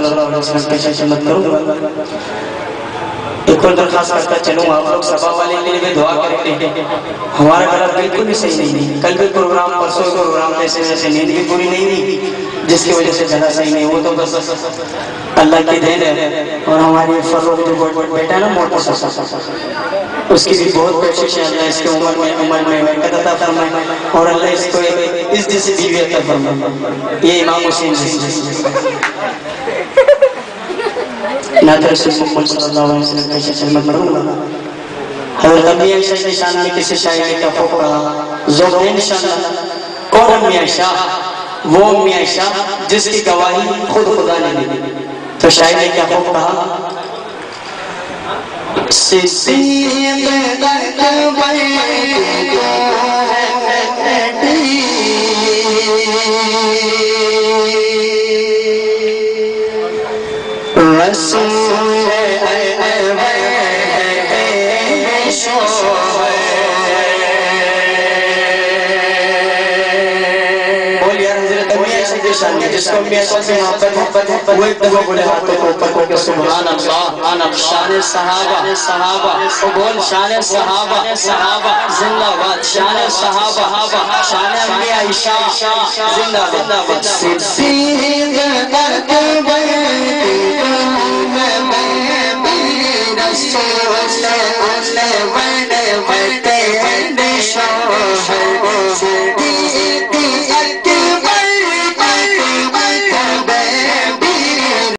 صلی اللہ علیہ وسلم کی خدمت کروں گا. ایک اور درخواست کرتا چلوں آپ لوگ سبا والے کے لیے بھی دعا کریں گے. ہمارا گلا بالکل بھی صحیح نہیں. کل بھی پروگرام پرسوں پروگرام ایسے ویسے نیند بھی پوری نہیں ہوئی جس کی وجہ سے گلا صحیح نہیں. وہ تو بس اللہ کی دین ہے. اور ہماری فروغ جو بیٹا ہے نا موٹا سا اس کی بھی بہت کوشش ہے. اللہ اس کے عمر میں برکت عطا فرمائے اور اللہ اس کو اس جیسی بیوی عطا فرمائے. یہ امام حسین جیسی نعت رسول محمد صلی اللہ علیہ وسلم کی خدمت کروں گا. حضرت ابی عائشہ کی شان میں کسی شاعر نے کیا خوب کہا ذوقین شان کون امی عائشہ وہ امی عائشہ جس کی گواہی خود خدا نے دی. تو شاعر نے کیا خوب کہا صدیق اکبر رسول جس کو امی عائشہ سے محبت ہے وہ ایک دفعہ بولے ہاتھوں کو اوپر کر کے سبحان اللہ. شان صحابہ وہ بول شان صحابہ زندہ باد. شان صحابہ شان امی عائشہ زندہ باد. صدیق اکبر رسول